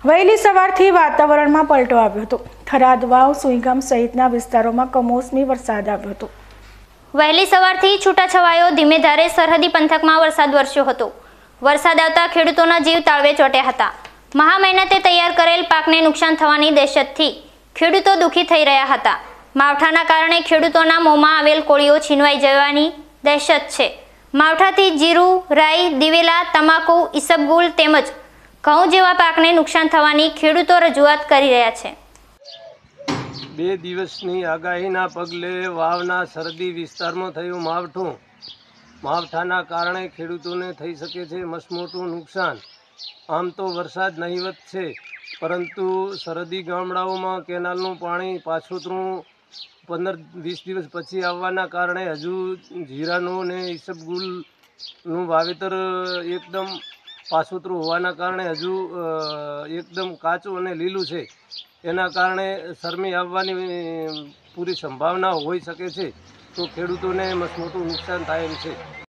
વહેલી સવારથી વાતાવરણમાં પલટો આવ્યો હતો। થરાદ વાવ સુઈગામ સહિતના વિસ્તારોમાં કમોસમી વરસાદ આવ્યો હતો। વહેલી સવારથી છૂટાછવાયો ધીમે ધારે સરહદી પંથકમાં વરસાદ વરસ્યો હતો। વરસાદ આવતા ખેડૂતોના જીવ તાળવે ચોંટ્યા હતા। મહા મહેનતે તૈયાર કરેલ પાકને નુકસાન થવાની દહેશતથી ખેડૂતો દુઃખી થઈ રહ્યા હતા। માવઠાના કારણે ખેડૂતોના મોંમાં આવેલ કોળીઓ છીનવાઈ જવાની દહેશત છે। માવઠાથી જીરું, રાઈ, દિવેલા, તમાકુ, ઈસબગુલ તેમજ ઘઉં જેવા પાકને નુકસાન થવાની ખેડૂતો રજૂઆત કરી રહ્યા છે। 2 દિવસની આગાહીના પગલે વાવના સરહદી વિસ્તારમાં થયું માવઠાના કારણે ખેડૂતોને થઈ શકે છે મસમોટું નુકસાન। આમ તો વરસાદ નહીવત છે, પરંતુ સરહદી ગામડાઓમાં કેનાલનું પાણી પાછોતરું 15-20 દિવસ પછી આવવાના કારણે હજુ જીરાનું ને ઈસબગુલનું વાવેતર એકદમ પાછોતરું હોવાના કારણે હજુ એકદમ કાચું અને લીલું છે। એના કારણે શરમી આવવાની પૂરી સંભાવના હોઈ શકે છે, તો ખેડૂતોને મસમોટું નુકસાન થાય એમ છે।